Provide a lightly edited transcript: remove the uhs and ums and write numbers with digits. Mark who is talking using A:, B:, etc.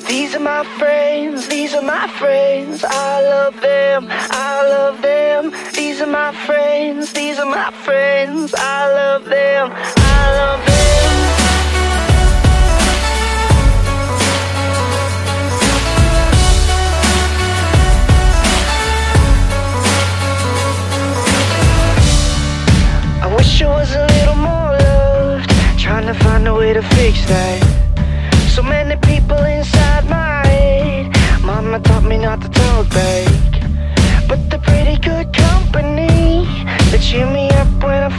A: These are my friends, these are my friends. I love them, I love them. These are my friends, these are my friends. I love them, I love them. I wish I was a little more loved, trying to find a way to fix that. So many people inside my head. Mama taught me not to talk back, but they're pretty good company. They cheer me up when I'm